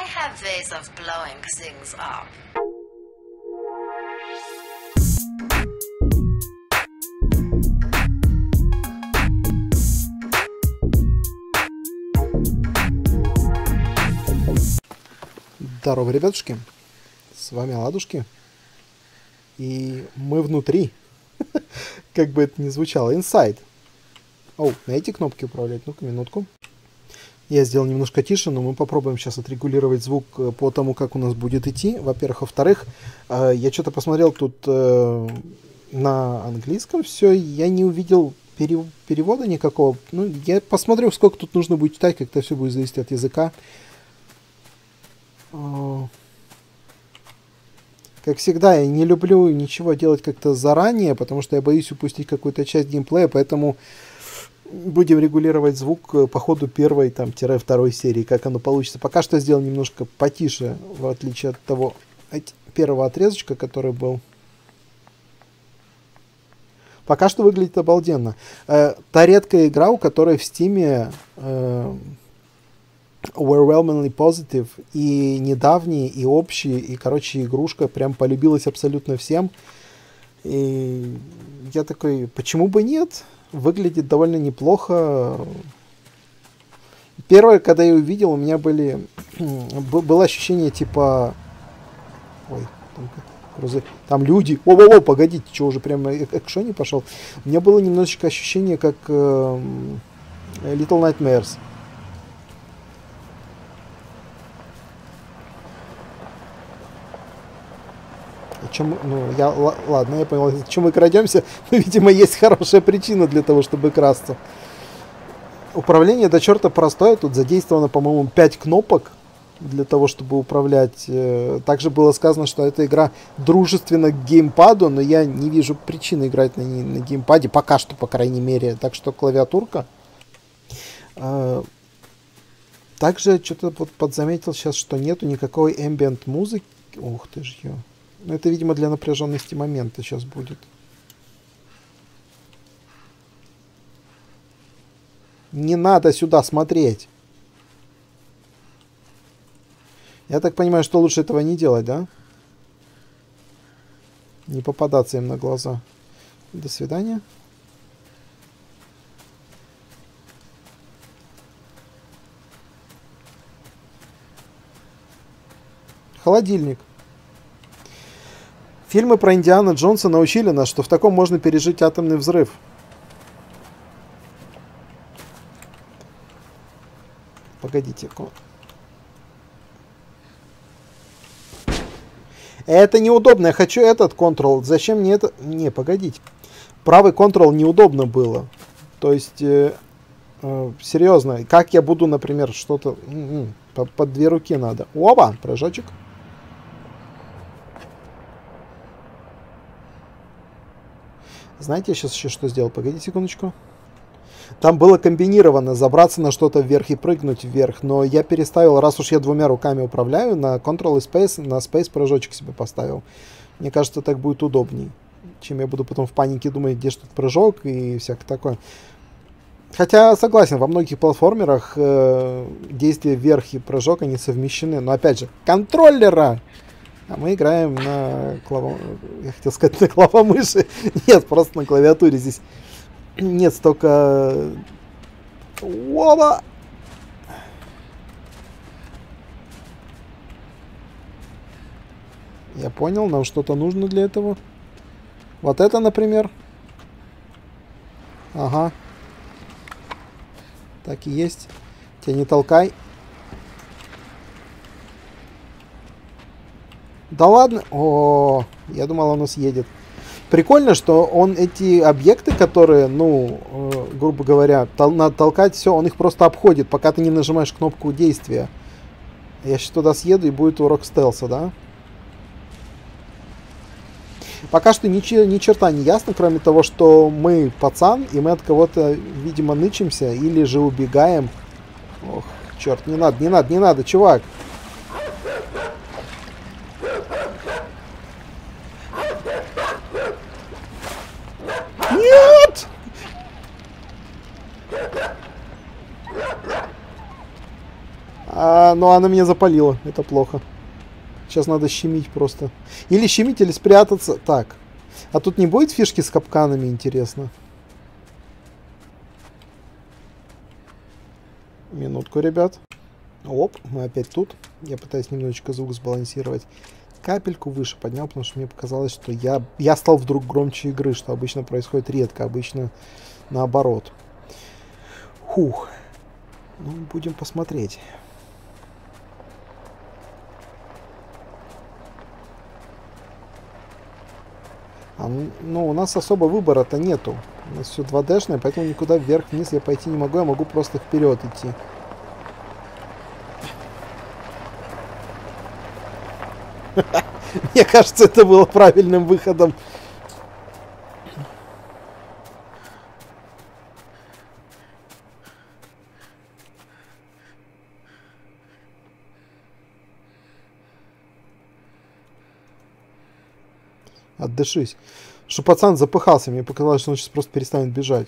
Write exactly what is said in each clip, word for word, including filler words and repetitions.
have ways of blowing things up. Здорово, ребятушки, с вами Ладушки, и мы внутри, как бы это ни звучало, inside. О, на эти кнопки управлять, ну-ка, минутку. Я сделал немножко тише, но мы попробуем сейчас отрегулировать звук по тому, как у нас будет идти, во-первых. Во-вторых, я что-то посмотрел тут на английском все, я не увидел перевода никакого. Ну, я посмотрю, сколько тут нужно будет читать, как-то все будет зависеть от языка. Как всегда, я не люблю ничего делать как-то заранее, потому что я боюсь упустить какую-то часть геймплея, поэтому будем регулировать звук по ходу первой, там, второй серии, как оно получится. Пока что сделал немножко потише, в отличие от того первого отрезочка, который был. Пока что выглядит обалденно. Э, та редкая игра, у которой в Steam э, overwhelmingly positive, и недавние, и общие, и, короче, игрушка прям полюбилась абсолютно всем. И я такой, почему бы нет? Выглядит довольно неплохо. Первое, когда я увидел, у меня были было ощущение типа, ой, там, грузы, там люди, о-о-о, погодите, что уже прямо экшони пошел. У меня было немножечко ощущение, как э, Little Nightmares. Чем, ну, я, ладно, я понял, зачем мы крадемся, но, видимо, есть хорошая причина для того, чтобы красться. Управление до черта простое, тут задействовано, по-моему, пять кнопок для того, чтобы управлять. Также было сказано, что эта игра дружественна к геймпаду, но я не вижу причины играть на, ней, на геймпаде, пока что, по крайней мере, так что клавиатурка. Также что-то вот подзаметил сейчас, что нету никакой ambient музыки. Ух ты ж ё. Ну, это, видимо, для напряженности момента сейчас будет. Не надо сюда смотреть. Я так понимаю, что лучше этого не делать, да? Не попадаться им на глаза. До свидания. Холодильник. Фильмы про Индиана Джонса научили нас, что в таком можно пережить атомный взрыв. Погодите. Это неудобно. Я хочу этот Ctrl. Зачем мне это? Не, погодите. Правый Ctrl неудобно было. То есть, э, э, серьезно. Как я буду, например, что-то... Под, под две руки надо. Опа, прыжочек. Знаете, я сейчас еще что сделал? Погодите секундочку. Там было комбинировано забраться на что-то вверх и прыгнуть вверх, но я переставил, раз уж я двумя руками управляю, на Ctrl и Space, на Space прыжочек себе поставил. Мне кажется, так будет удобней, чем я буду потом в панике думать, где же тут прыжок и всякое такое. Хотя, согласен, во многих платформерах э, действия вверх и прыжок, они совмещены. Но, опять же, контроллера! А мы играем на клаво... Я хотел сказать, на клавомыши. Нет, просто на клавиатуре. Здесь нет столько... Оба! Я понял, нам что-то нужно для этого. Вот это, например. Ага. Так и есть. Тебя не толкай. Да ладно. О, я думал, он съедет. Прикольно, что он эти объекты, которые, ну, э, грубо говоря, тол надо толкать, все, он их просто обходит, пока ты не нажимаешь кнопку действия. Я сейчас туда съеду, и будет урок стелса, да? Пока что ни, ни черта не ясно, кроме того, что мы пацан, и мы от кого-то, видимо, нычимся, или же убегаем. Ох, черт, не надо, не надо, не надо, чувак. Нет! А, но она меня запалила. Это плохо. Сейчас надо щемить просто. Или щемить, или спрятаться. Так. А тут не будет фишки с капканами, интересно? Минутку, ребят. Оп, мы опять тут. Я пытаюсь немножечко звук сбалансировать. Капельку выше поднял, потому что мне показалось, что я, я стал вдруг громче игры, что обычно происходит редко, обычно наоборот. Хух. Ну, будем посмотреть. А, ну, у нас особо выбора-то нету. У нас все два дэ-шное, поэтому никуда вверх-вниз я пойти не могу, я могу просто вперед идти. Мне кажется, это было правильным выходом. Отдышись. Что пацан запыхался, мне показалось, что он сейчас просто перестанет бежать.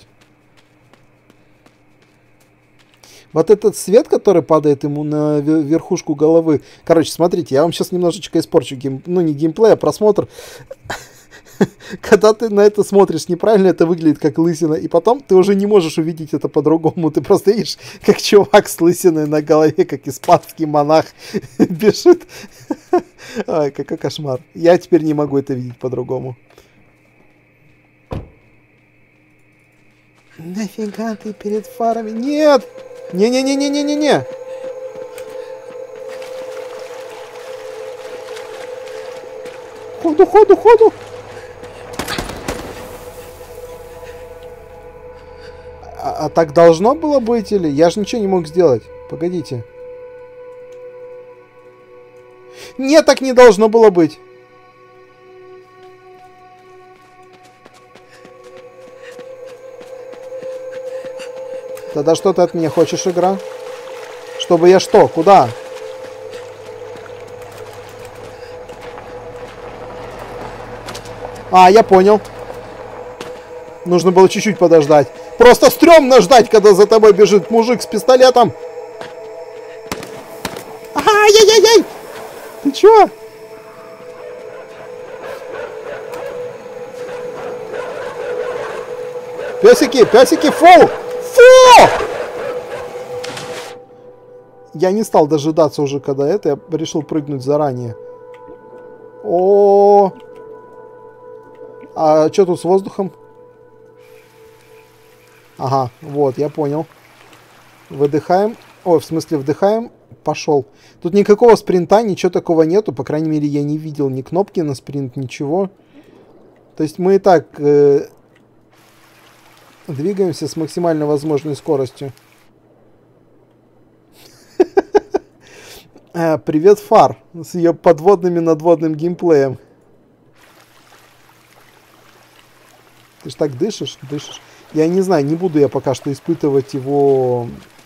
Вот этот свет, который падает ему на верхушку головы. Короче, смотрите, я вам сейчас немножечко испорчу гейм... ну не геймплей, а просмотр. Когда ты на это смотришь неправильно, это выглядит как лысина. И потом ты уже не можешь увидеть это по-другому. Ты просто видишь, как чувак с лысиной на голове, как испанский монах бежит. Ой, какой кошмар. Я теперь не могу это видеть по-другому. Нафига ты перед фарами? Нет! Не-не-не-не-не-не-не! Ходу, ходу, ходу! А, а так должно было быть или? Я же ничего не мог сделать. Погодите. Нет, так не должно было быть. Тогда что ты от меня хочешь, игра? Чтобы я что? Куда? А, я понял. Нужно было чуть-чуть подождать. Просто стрёмно ждать, когда за тобой бежит мужик с пистолетом. Ай-яй-яй-яй! Ты чё? Песики, песики, фу! Фу! Я не стал дожидаться уже, когда это. Я решил прыгнуть заранее. О, а что тут с воздухом? Ага, вот, я понял. Выдыхаем. Ой, в смысле, вдыхаем. Пошел. Тут никакого спринта, ничего такого нету. По крайней мере, я не видел ни кнопки на спринт, ничего. То есть мы и так э, двигаемся с максимально возможной скоростью. Привет, Фар. С ее подводным и надводным геймплеем. Ты ж так дышишь? Дышишь. Я не знаю, не буду я пока что испытывать его...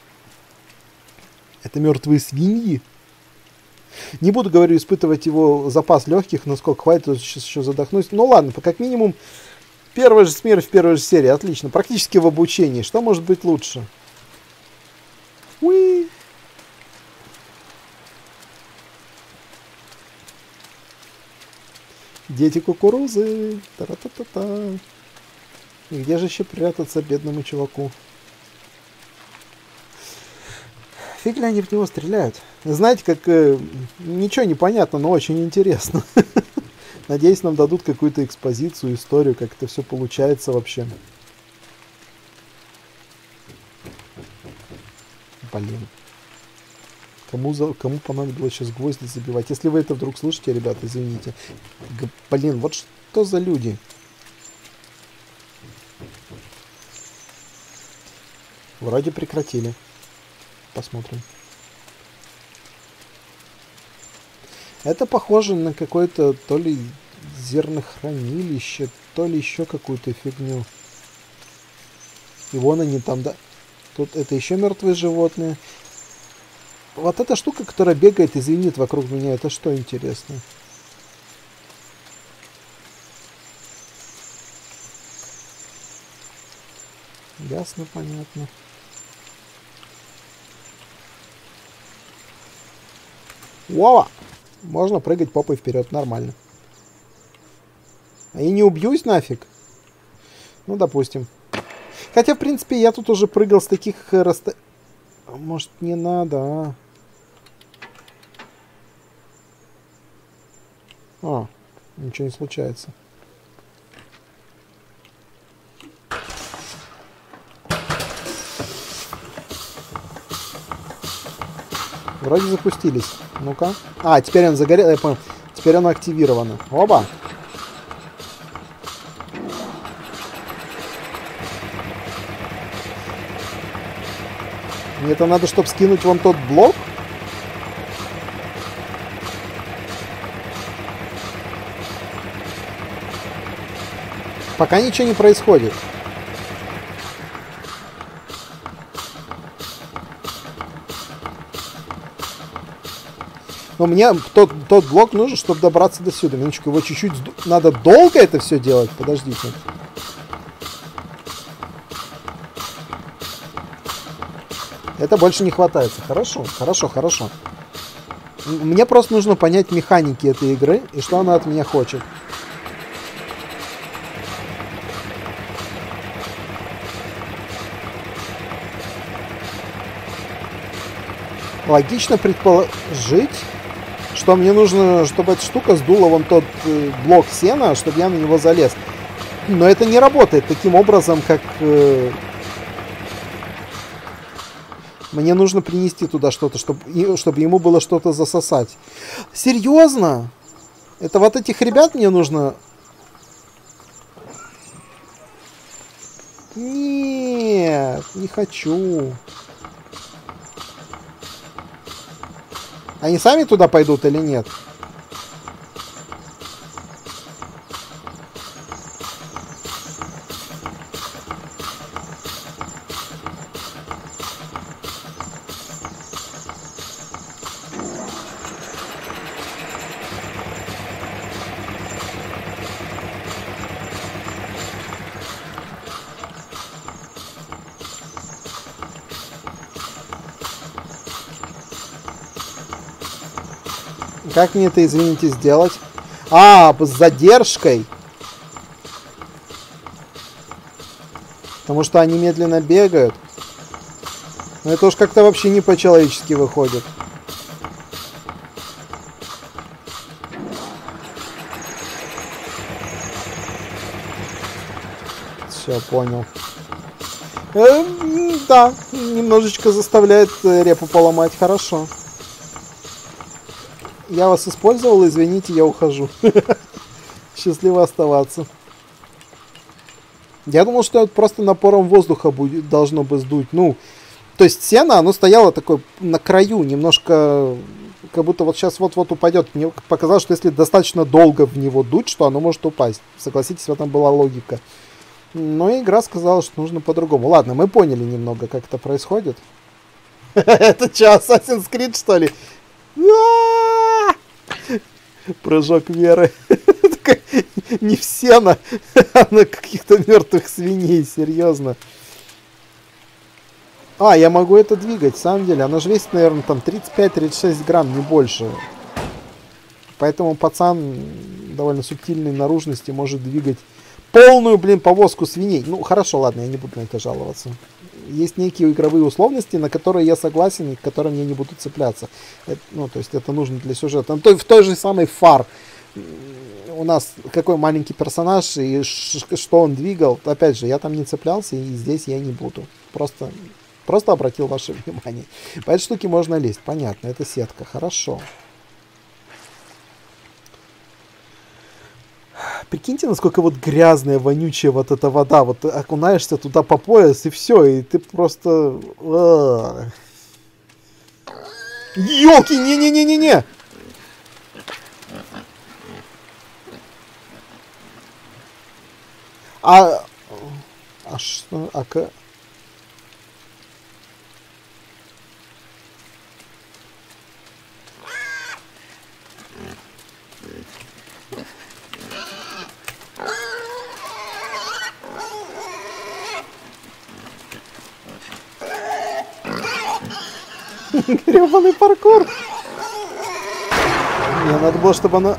Это мертвые свиньи? Не буду, говорю, испытывать его запас легких, насколько хватит, сейчас еще задохнусь. Ну ладно, как минимум, первая же смерть в первой же серии, отлично. Практически в обучении. Что может быть лучше? Уи! Дети кукурузы. Та-та-та-та. И где же еще прятаться бедному чуваку? Фиг ли они в него стреляют? Знаете, как... Э, ничего не понятно, но очень интересно. Надеюсь, нам дадут какую-то экспозицию, историю, как это все получается вообще. Блин. Кому, за, кому понадобилось сейчас гвозди забивать? Если вы это вдруг слышите, ребята, извините. Г блин, вот что за люди? Вроде прекратили. Посмотрим. Это похоже на какое-то то ли зернохранилище, то ли еще какую-то фигню. И вон они там, да. Тут это еще мертвые животные. Вот эта штука, которая бегает и звенит вокруг меня, это что, интересно? Ясно, понятно. Вова! Можно прыгать попой вперед, нормально. А я не убьюсь нафиг? Ну, допустим. Хотя, в принципе, я тут уже прыгал с таких расстояний. Может, не надо, а? А, ничего не случается. Вроде запустились. Ну-ка. А, теперь он загорел, я понял. Теперь оно активировано. Оба! Мне это надо, чтобы скинуть вон тот блок? Пока ничего не происходит. Но мне тот, тот блок нужен, чтобы добраться до сюда. Минуточку, его чуть-чуть... Сду... Надо долго это все делать? Подождите. Это больше не хватается. Хорошо, хорошо, хорошо. Мне просто нужно понять механики этой игры и что она от меня хочет. Логично предположить, что мне нужно, чтобы эта штука сдула вон тот э, блок сена, чтобы я на него залез. Но это не работает таким образом, как... Э, мне нужно принести туда что-то, чтобы, чтобы ему было что-то засосать. Серьезно? Это вот этих ребят мне нужно... Нет, не хочу. Они сами туда пойдут или нет? Как мне это, извините, сделать? А, с задержкой. Потому что они медленно бегают. Но это уж как-то вообще не по-человечески выходит. Все, понял. Э, да, немножечко заставляет репу поломать. Хорошо. Я вас использовал, извините, я ухожу. Счастливо оставаться. Я думал, что это просто напором воздуха будет, должно бы сдуть. Ну, то есть сено, оно стояло такое на краю, немножко, как будто вот сейчас вот-вот упадет. Мне показалось, что если достаточно долго в него дуть, что оно может упасть. Согласитесь, в этом была логика. Но игра сказала, что нужно по-другому. Ладно, мы поняли немного, как это происходит. Это что, Assassin's Creed, что ли? Прыжок веры. Не в сено, а на каких-то мертвых свиней, серьезно. А, я могу это двигать, в самом деле. Оно же весит, наверное, там тридцать пять тридцать шесть грамм, не больше. Поэтому пацан довольно субтильной наружности может двигать полную, блин, повозку свиней. Ну, хорошо, ладно, я не буду на это жаловаться. Есть некие игровые условности, на которые я согласен и к которым я не буду цепляться. Это, ну, то есть это нужно для сюжета. Ну, в той же самой Фар у нас какой маленький персонаж и что он двигал. Опять же, я там не цеплялся, и здесь я не буду. Просто, просто обратил ваше внимание. По этой штуке можно лезть, понятно, это сетка, хорошо. Прикиньте, насколько вот грязная, вонючая вот эта вода. Вот ты окунаешься туда по пояс, и все, и ты просто... Ёлки, не-не-не-не-не! А... А что... А к... Гребаный паркур. Мне надо было, чтобы она...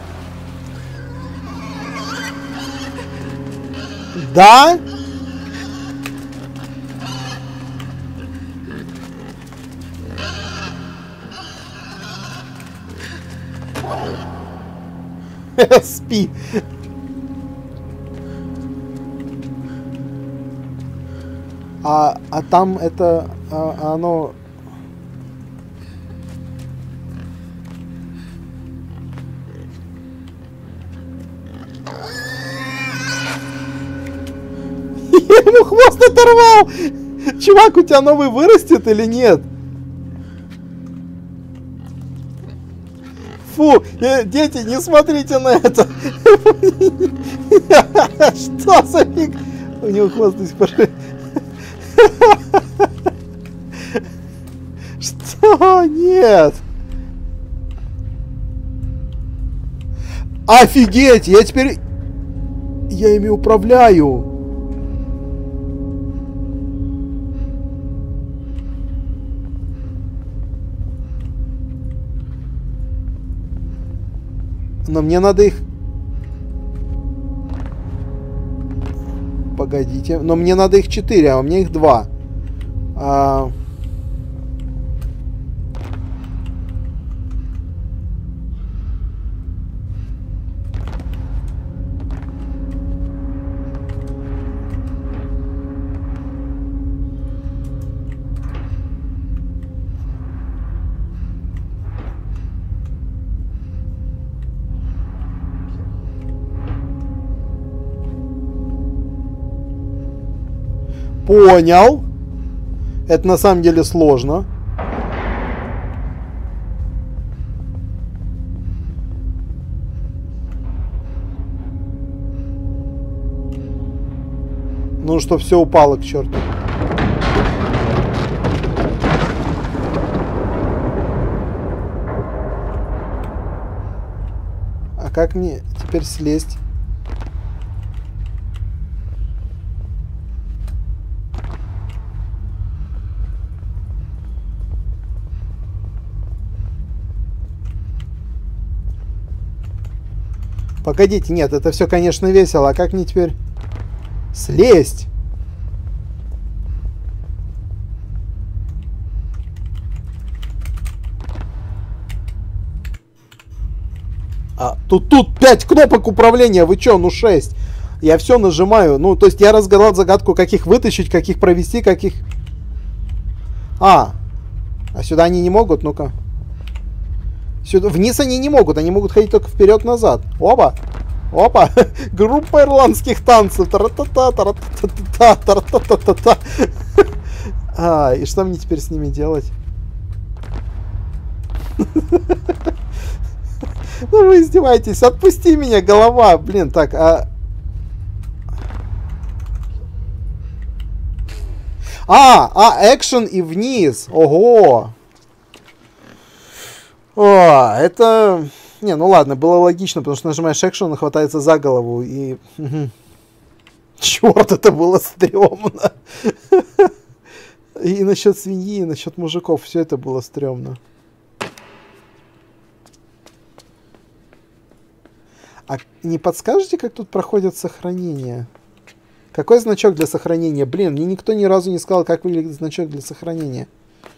Да? Спи. А, а там это... А, оно... Я ему хвост оторвал! Чувак, у тебя новый вырастет или нет? Фу, э, дети, не смотрите на это! Что за фиг? У него хвост до сих пор... Что? Нет! Офигеть! Я теперь... Я ими управляю! Но мне надо их... Погодите. Но мне надо их четыре, а у меня их два. А... Понял. Это на самом деле сложно. Ну, что все упало к черту. А как мне теперь слезть? Погодите, нет, это все, конечно, весело. А как мне теперь слезть? А, тут, тут пять кнопок управления. Вы чё, ну шесть. Я все нажимаю. Ну, то есть я разгадал загадку, как их вытащить, как их провести, как их... А, а сюда они не могут? Ну-ка. Сюда, вниз они не могут, они могут ходить только вперед-назад. Опа! Опа! Группа ирландских танцев. Тара-та-та, тара-та-та-та, тара-та-та-та-та. А, и что мне теперь с ними делать? Ну вы издеваетесь, отпусти меня, голова! Блин, так, а... А, а, экшен и вниз. Ого! О, это... Не, ну ладно, было логично, потому что нажимаешь экшен, он хватается за голову, и... Черт, это было стрёмно. И насчет свиньи, и насчет мужиков, все это было стрёмно. А не подскажете, как тут проходят сохранения? Какой значок для сохранения? Блин, мне никто ни разу не сказал, как выглядит значок для сохранения.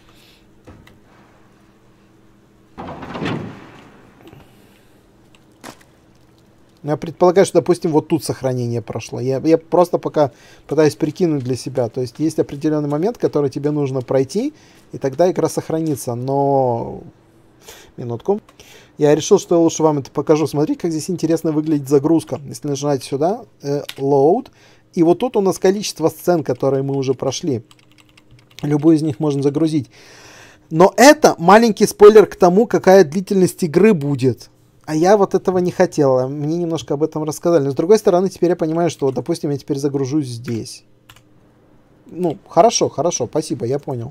Я предполагаю, что, допустим, вот тут сохранение прошло. Я, я просто пока пытаюсь прикинуть для себя. То есть есть определенный момент, который тебе нужно пройти, и тогда игра сохранится. Но... Минутку. Я решил, что я лучше вам это покажу. Смотрите, как здесь интересно выглядит загрузка. Если нажать сюда, э, load, и вот тут у нас количество сцен, которые мы уже прошли. Любую из них можно загрузить. Но это маленький спойлер к тому, какая длительность игры будет. А я вот этого не хотел. Мне немножко об этом рассказали. Но с другой стороны, теперь я понимаю, что, допустим, я теперь загружусь здесь. Ну, хорошо, хорошо, спасибо, я понял.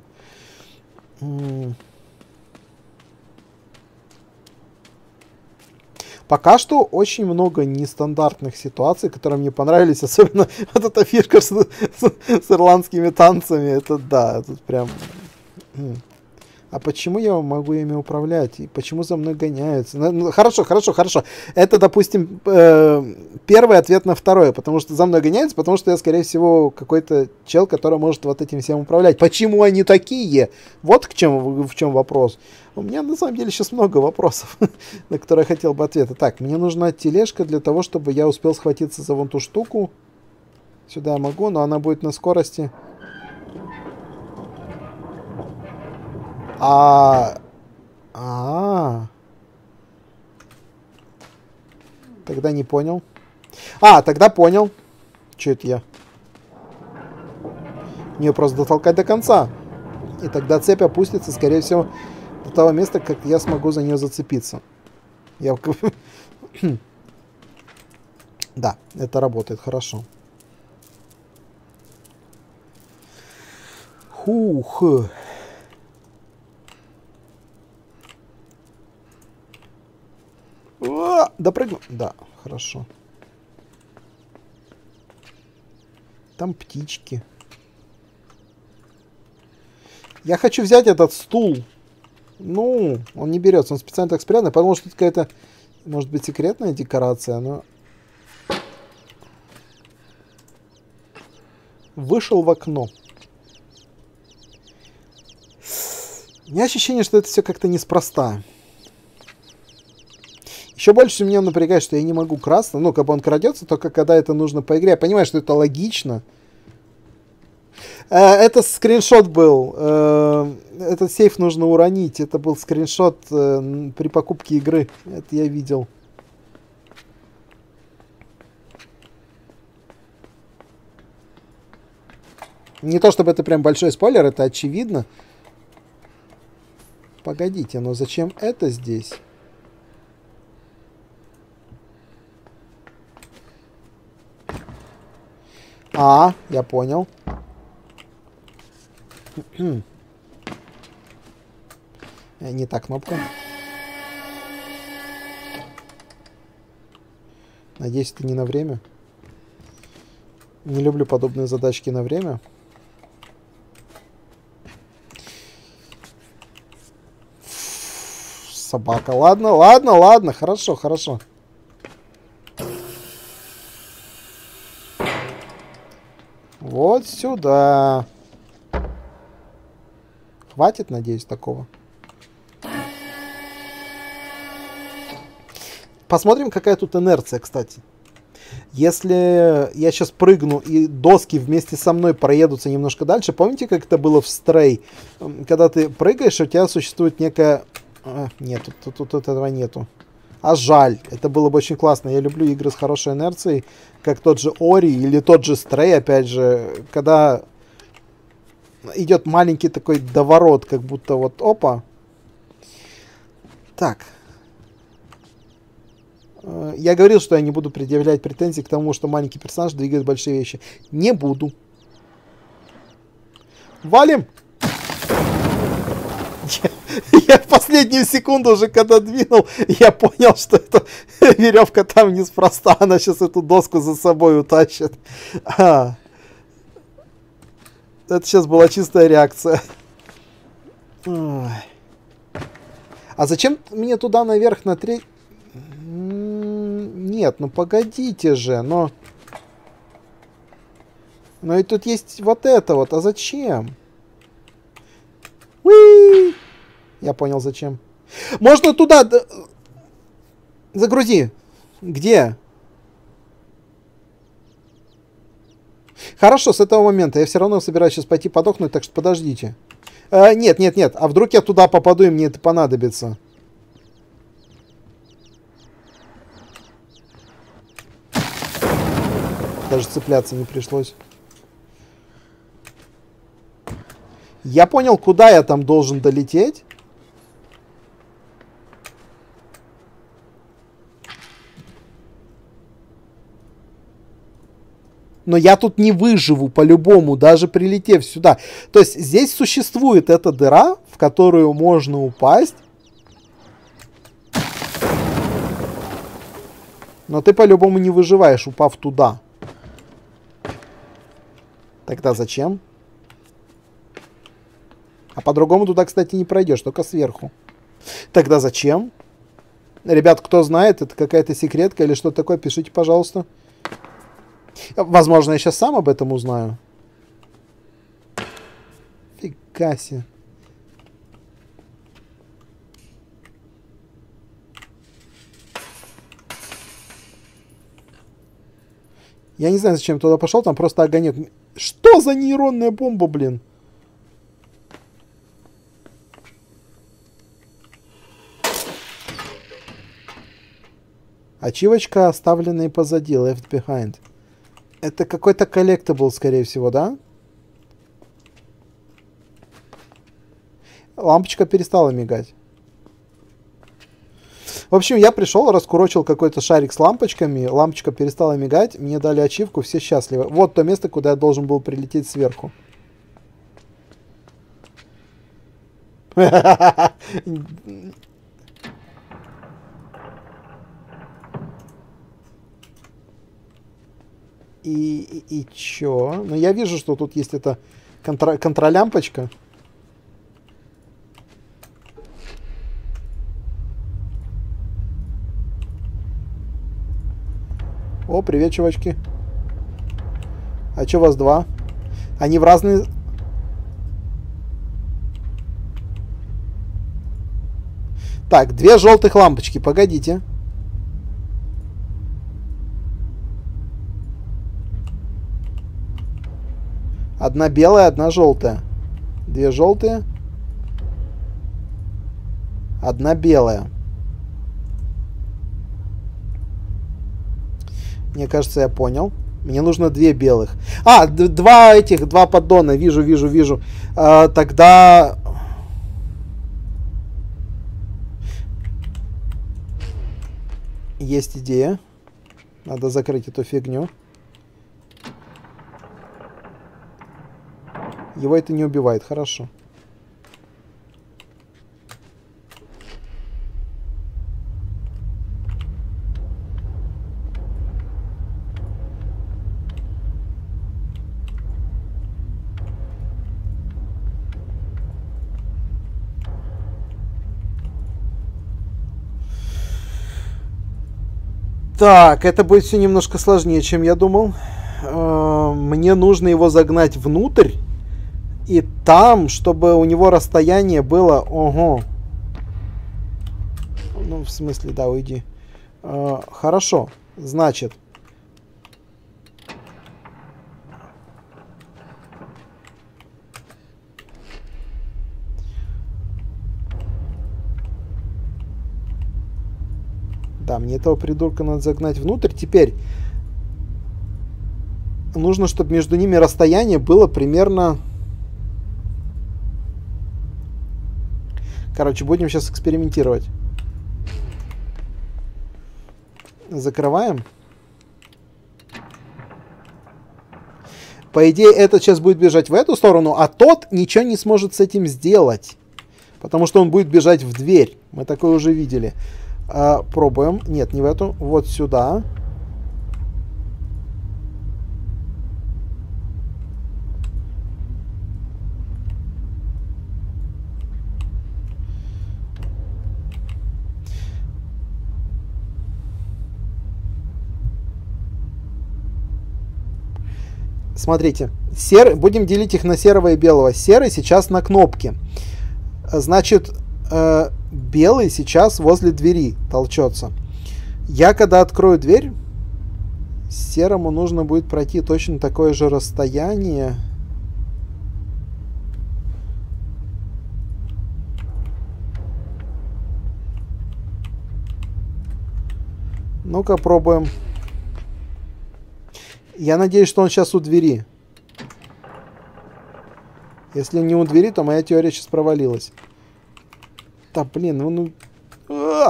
Пока что очень много нестандартных ситуаций, которые мне понравились. Особенно вот эта фишка с, с, с ирландскими танцами. Это да, тут прям... А почему я могу ими управлять? И почему за мной гоняются? Ну, хорошо, хорошо, хорошо. Это, допустим, э, первый ответ на второе. Потому что за мной гоняются, потому что я, скорее всего, какой-то чел, который может вот этим всем управлять. Почему они такие? Вот к чем, в чем вопрос. У меня, на самом деле, сейчас много вопросов, на которые я хотел бы ответа. Так, мне нужна тележка для того, чтобы я успел схватиться за вон ту штуку. Сюда я могу, но она будет на скорости... А, а, тогда не понял. А, тогда понял. Че это я? Мне просто дотолкать до конца. И тогда цепь опустится, скорее всего, до того места, как я смогу за нее зацепиться. Я... Да, это работает хорошо. Хух. О, допрыгну. Да, хорошо. Там птички. Я хочу взять этот стул. Ну, он не берется. Он специально так спрятан. Потому что это какая-то, может быть, секретная декорация, но... Вышел в окно. У меня ощущение, что это все как-то неспроста. Еще больше меня напрягает, что я не могу красться. Ну, как бы он крадется, только когда это нужно по игре. Я понимаю, что это логично. Э, это скриншот был. Э, этот сейф нужно уронить. Это был скриншот э, при покупке игры. Это я видел. Не то чтобы это прям большой спойлер, это очевидно. Погодите, но зачем это здесь? А, я понял. Не та кнопка. Надеюсь, это не на время. Не люблю подобные задачки на время. Собака. Ладно, ладно, ладно. Хорошо, хорошо. Вот сюда. Хватит, надеюсь, такого. Посмотрим, какая тут инерция, кстати. Если я сейчас прыгну, и доски вместе со мной проедутся немножко дальше. Помните, как это было в Stray? Когда ты прыгаешь, у тебя существует некая... А, нет, тут, тут, тут этого нету. А жаль, это было бы очень классно. Я люблю игры с хорошей инерцией, как тот же Ori или тот же Stray, опять же, когда идет маленький такой доворот, как будто вот опа. Так. Я говорил, что я не буду предъявлять претензий к тому, что маленький персонаж двигает большие вещи. Не буду. Валим! Я в последнюю секунду уже, когда двинул, я понял, что эта веревка там неспроста. Она сейчас эту доску за собой утащит. А. Это сейчас была чистая реакция. Ой. А зачем мне туда наверх на треть? Нет, ну погодите же, но... Но и тут есть вот это вот, а зачем? Уи! Я понял, зачем. Можно туда... Загрузи. Где? Хорошо, с этого момента. Я все равно собираюсь сейчас пойти подохнуть, так что подождите. А, нет, нет, нет. А вдруг я туда попаду, и мне это понадобится? Даже цепляться не пришлось. Я понял, куда я там должен долететь. Но я тут не выживу по-любому, даже прилетев сюда. То есть здесь существует эта дыра, в которую можно упасть. Но ты по-любому не выживаешь, упав туда. Тогда зачем? А по-другому туда, кстати, не пройдешь, только сверху. Тогда зачем? Ребят, кто знает, это какая-то секретка или что такое, пишите, пожалуйста. Возможно, я сейчас сам об этом узнаю. Фига себе. Я не знаю, зачем туда пошел, там просто огонек. Что за нейронная бомба, блин? Ачивочка, оставленные позади, left behind. Это какой-то коллектабл, скорее всего, да? Лампочка перестала мигать. В общем, я пришел, раскурочил какой-то шарик с лампочками, лампочка перестала мигать, мне дали ачивку, все счастливы. Вот то место, куда я должен был прилететь сверху. И, и, и чё? Ну, я вижу, что тут есть эта контра контролямпочка. О, привет, чувачки. А чё вас два? Они в разные... Так, две желтых лампочки, погодите. Одна белая, одна желтая. Две желтые. Одна белая. Мне кажется, я понял. Мне нужно две белых. А, два этих, два поддона. Вижу, вижу, вижу. А, тогда... Есть идея. Надо закрыть эту фигню. Его это не убивает, хорошо. Так, это будет все немножко сложнее, чем я думал. Мне нужно его загнать внутрь. И там, чтобы у него расстояние было... Ого. Ну, в смысле, да, уйди. Хорошо. Значит... Да, мне этого придурка надо загнать внутрь. Теперь нужно, чтобы между ними расстояние было примерно... Короче, будем сейчас экспериментировать. Закрываем. По идее, этот сейчас будет бежать в эту сторону, а тот ничего не сможет с этим сделать. Потому что он будет бежать в дверь. Мы такое уже видели. А, пробуем. Нет, не в эту. Вот сюда. Смотрите. Серый, будем делить их на серого и белого. Серый сейчас на кнопке. Значит... Э, белый сейчас возле двери толчется. Я когда открою дверь, серому нужно будет пройти точно такое же расстояние. Ну-ка, пробуем. Я надеюсь, что он сейчас у двери. Если не у двери, то моя теория сейчас провалилась. Да, блин, ну... ну... А!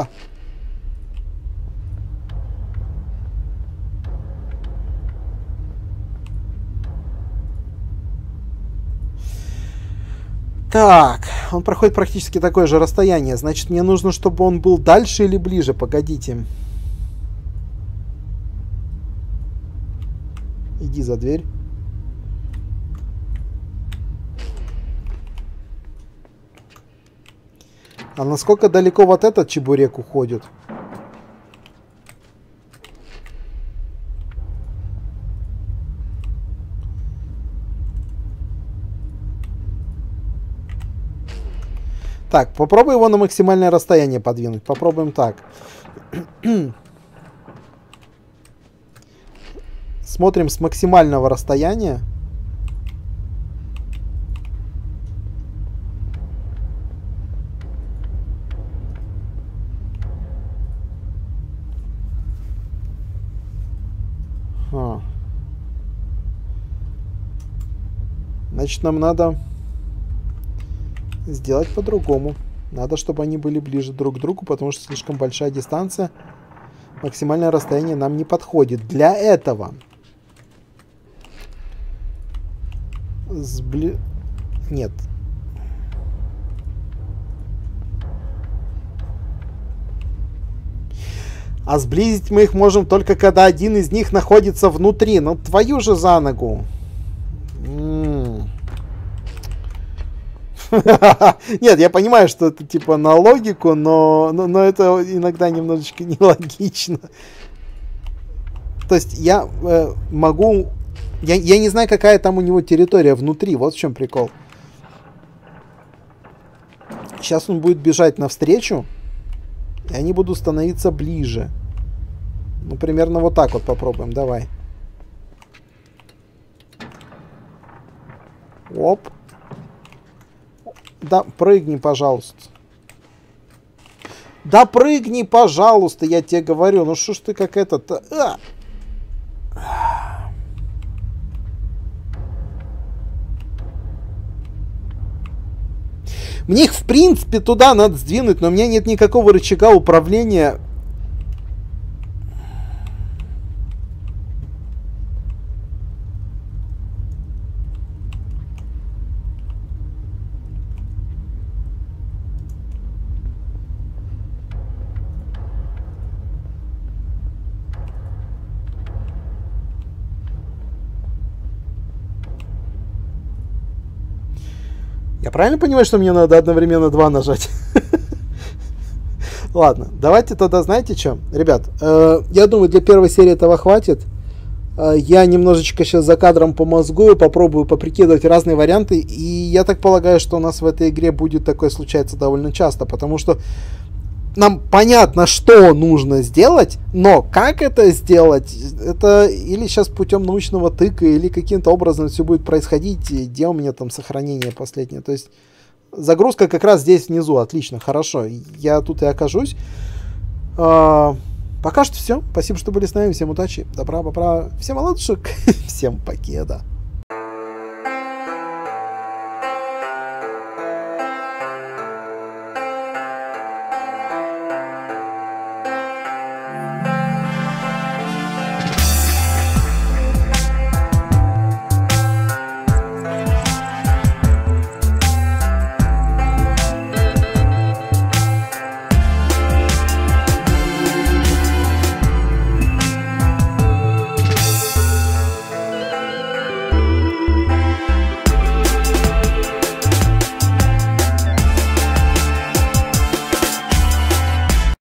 Так, он проходит практически такое же расстояние. Значит, мне нужно, чтобы он был дальше или ближе. Погодите. Иди за дверь. А насколько далеко вот этот чебурек уходит? Так, попробуй его на максимальное расстояние подвинуть. Попробуем так. Смотрим с максимального расстояния. А. Значит, нам надо сделать по-другому. Надо, чтобы они были ближе друг к другу, потому что слишком большая дистанция. Максимальное расстояние нам не подходит. Для этого Сбли... Нет. А сблизить мы их можем только когда один из них находится внутри. Ну, твою же за ногу. Нет, я понимаю, что это типа на логику, но, но, но это иногда немножечко нелогично. То есть я э, могу... Я, я не знаю, какая там у него территория внутри. Вот в чем прикол. Сейчас он будет бежать навстречу, и они будут становиться ближе. Ну, примерно вот так вот попробуем. Давай. Оп. Да, прыгни, пожалуйста. Да прыгни, пожалуйста, я тебе говорю. Ну что ж ты как этот... А! Мне их, в принципе, туда надо сдвинуть, но у меня нет никакого рычага управления. Я правильно понимаю, что мне надо одновременно два нажать? Ладно, давайте тогда, знаете что? Ребят, э, я думаю, для первой серии этого хватит. Э, я немножечко сейчас за кадром помозгую, попробую поприкидывать разные варианты. И я так полагаю, что у нас в этой игре будет такое случаться довольно часто. Потому что нам понятно, что нужно сделать, но как это сделать, это или сейчас путем научного тыка, или каким-то образом все будет происходить, где у меня там сохранение последнее. То есть загрузка как раз здесь внизу. Отлично, хорошо. Я тут и окажусь. А, пока что все. Спасибо, что были с нами. Всем удачи, добра, бобра. Всем молодушек. Всем покеда.